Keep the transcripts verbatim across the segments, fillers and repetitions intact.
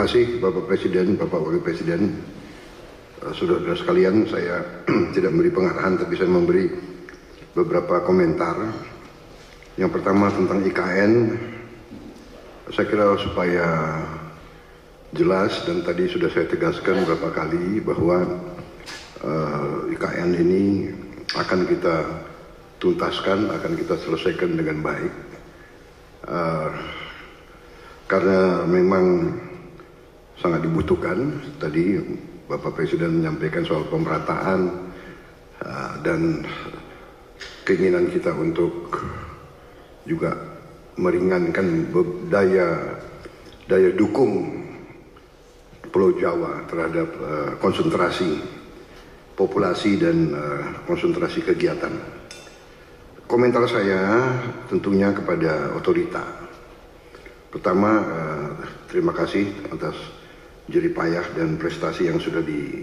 kasih Bapak Presiden, Bapak Wakil Presiden, uh, saudara-saudara sekalian. Saya tidak memberi pengarahan, tapi saya memberi beberapa komentar. Yang pertama tentang I K N, saya kira supaya jelas dan tadi sudah saya tegaskan beberapa kali bahwa uh, I K N ini akan kita tuntaskan, akan kita selesaikan dengan baik. Uh, karena memang sangat dibutuhkan. Tadi Bapak Presiden menyampaikan soal pemerataan uh, dan keinginan kita untuk juga meringankan daya daya dukung Pulau Jawa terhadap uh, konsentrasi populasi dan uh, konsentrasi kegiatan. Komentar saya tentunya kepada otorita. Pertama, uh, terima kasih atas jerih payah dan prestasi yang sudah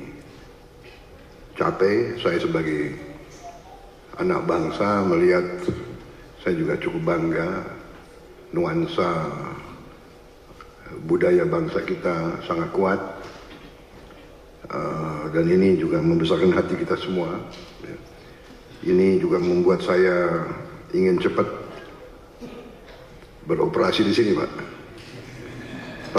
dicapai. Saya sebagai anak bangsa melihat, saya juga cukup bangga nuansa budaya bangsa kita sangat kuat, uh, dan ini juga membesarkan hati kita semua. Ini juga membuat saya ingin cepat beroperasi di sini, Pak. Pak,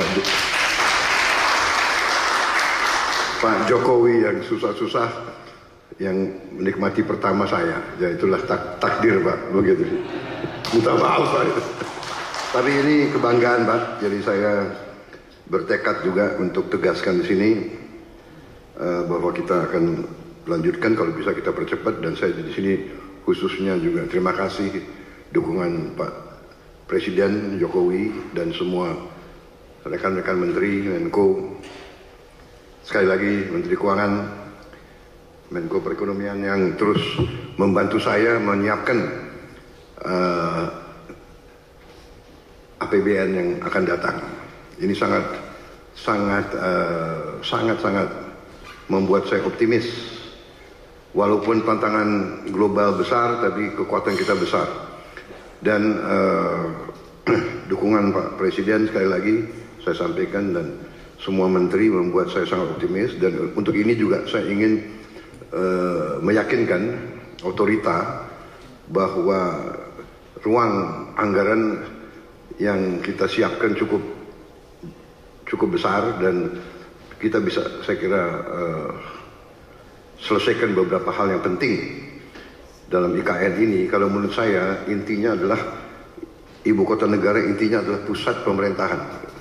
Pak Jokowi yang susah-susah, yang menikmati pertama saya, ya itulah tak, takdir, Pak, begitu. Minta maaf, Pak. Tapi ini kebanggaan, Pak. Jadi saya bertekad juga untuk tegaskan di sini uh, bahwa kita akan lanjutkan, kalau bisa kita percepat, dan saya di sini khususnya juga terima kasih dukungan Pak Presiden Jokowi dan semua rekan-rekan Menteri, Menko, sekali lagi Menteri Keuangan, Menko Perekonomian yang terus membantu saya menyiapkan uh, A P B N yang akan datang. Ini sangat sangat uh, sangat sangat membuat saya optimis. Walaupun tantangan global besar, tapi kekuatan kita besar. Dan uh, dukungan Pak Presiden sekali lagi saya sampaikan, dan semua menteri membuat saya sangat optimis. Dan untuk ini juga saya ingin uh, meyakinkan otorita bahwa ruang anggaran yang kita siapkan cukup cukup besar, dan kita bisa, saya kira, uh, selesaikan beberapa hal yang penting dalam I K N ini. Kalau menurut saya intinya adalah ibu kota negara, intinya adalah pusat pemerintahan.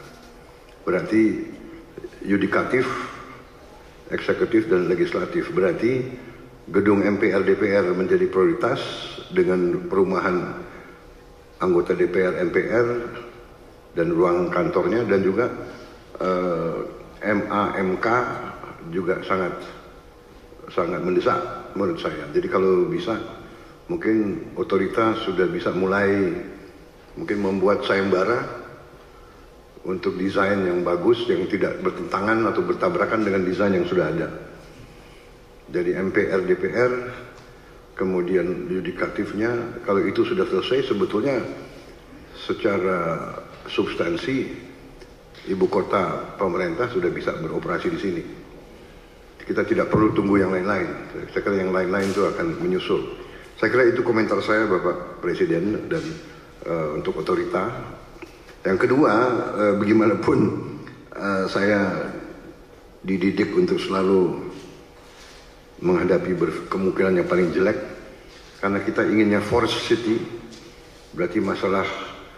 Berarti yudikatif, eksekutif, dan legislatif. Berarti gedung M P R D P R menjadi prioritas dengan perumahan anggota D P R M P R dan ruang kantornya, dan juga uh, M A M K juga sangat sangat mendesak menurut saya. Jadi kalau bisa, mungkin otoritas sudah bisa mulai mungkin membuat sayembara untuk desain yang bagus, yang tidak bertentangan atau bertabrakan dengan desain yang sudah ada. Jadi M P R D P R, kemudian yudikatifnya, kalau itu sudah selesai, sebetulnya secara substansi ibu kota pemerintah sudah bisa beroperasi di sini. Kita tidak perlu tunggu yang lain-lain. Saya kira yang lain-lain itu akan menyusul. Saya kira itu komentar saya, Bapak Presiden, dan uh, untuk otorita. Yang kedua, uh, bagaimanapun uh, saya dididik untuk selalu menghadapi kemungkinan yang paling jelek, karena kita inginnya forest city, berarti masalah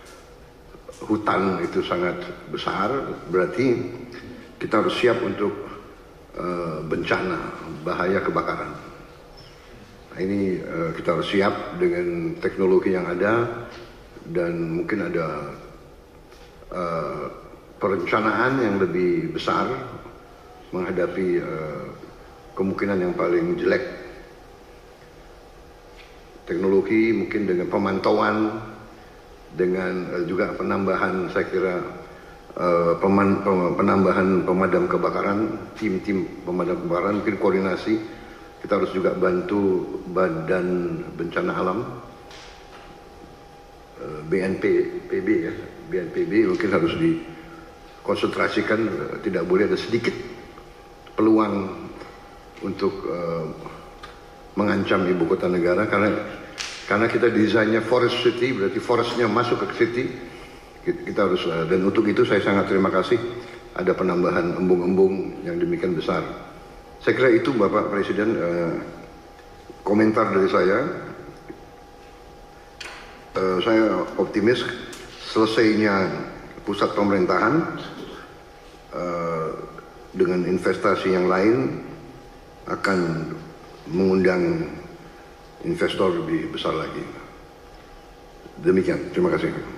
hutan itu sangat besar, berarti kita harus siap untuk uh, bencana, bahaya kebakaran. Nah, ini uh, kita harus siap dengan teknologi yang ada, dan mungkin ada uh, perencanaan yang lebih besar menghadapi uh, kemungkinan yang paling jelek. Teknologi mungkin dengan pemantauan, dengan uh, juga penambahan, saya kira uh, peman, pem, penambahan pemadam kebakaran, tim-tim pemadam kebakaran, mungkin koordinasi. Kita harus juga bantu Badan Bencana Alam, uh, B N P B ya, B N P B mungkin harus di konsentrasikan, uh, tidak boleh ada sedikit peluang untuk uh, mengancam ibu kota negara, karena karena kita desainnya forest city, berarti forestnya masuk ke city. Kita harus, uh, dan untuk itu saya sangat terima kasih ada penambahan embung-embung yang demikian besar. Saya kira itu Bapak Presiden uh, komentar dari saya. Uh, saya optimis selesainya pusat pemerintahan uh, dengan investasi yang lain akan mengundang investor lebih besar lagi. Demikian, terima kasih.